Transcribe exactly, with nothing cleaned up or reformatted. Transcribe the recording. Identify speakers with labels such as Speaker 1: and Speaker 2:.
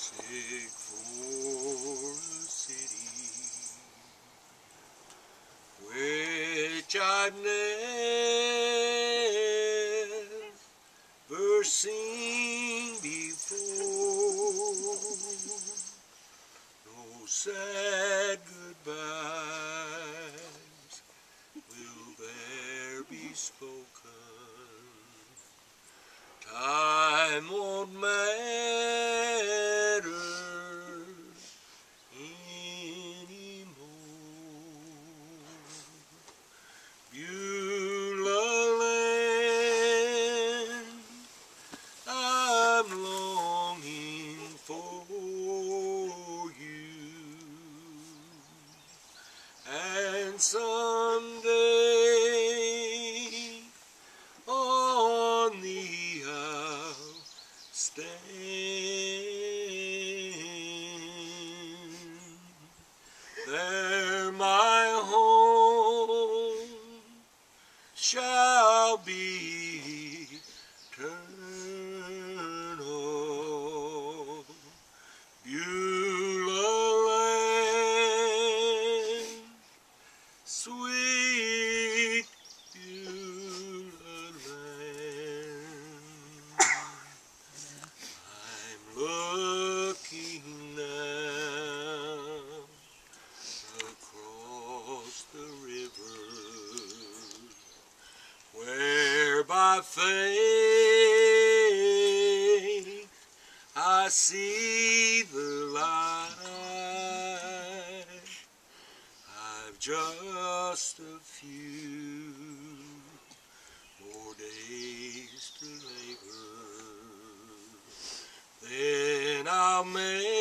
Speaker 1: Seek for a city which I've never seen before. No sad goodbyes will there be spoken. Time won't matter anymore. Beulah Land, I'm longing for you, and someday on the I'll stand. There my home shall be eternal. Beulah Land, sweet Beulah Land. I'm looking now across the river, where by faith I see the light. I've just a few more days to labor, then I'll make